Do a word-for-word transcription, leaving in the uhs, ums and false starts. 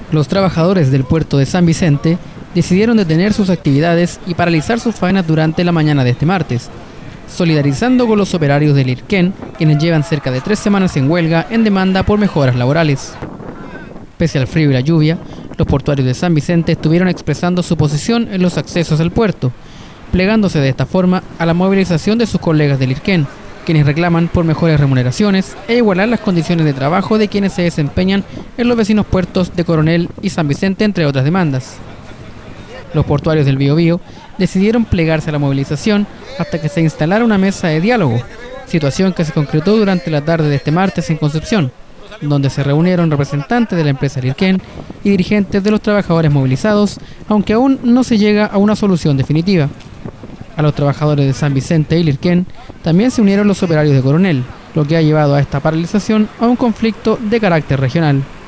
Los trabajadores del puerto de San Vicente decidieron detener sus actividades y paralizar sus faenas durante la mañana de este martes, solidarizando con los operarios del IRQEN, quienes llevan cerca de tres semanas en huelga en demanda por mejoras laborales. Pese al frío y la lluvia, los portuarios de San Vicente estuvieron expresando su posición en los accesos al puerto, plegándose de esta forma a la movilización de sus colegas del IRQEN, quienes reclaman por mejores remuneraciones e igualar las condiciones de trabajo de quienes se desempeñan en los vecinos puertos de Coronel y San Vicente, entre otras demandas. Los portuarios del Biobío decidieron plegarse a la movilización hasta que se instalara una mesa de diálogo, situación que se concretó durante la tarde de este martes en Concepción, donde se reunieron representantes de la empresa IRQEN y dirigentes de los trabajadores movilizados, aunque aún no se llega a una solución definitiva. A los trabajadores de San Vicente y IRQEN también se unieron los operarios de Coronel, lo que ha llevado a esta paralización a un conflicto de carácter regional.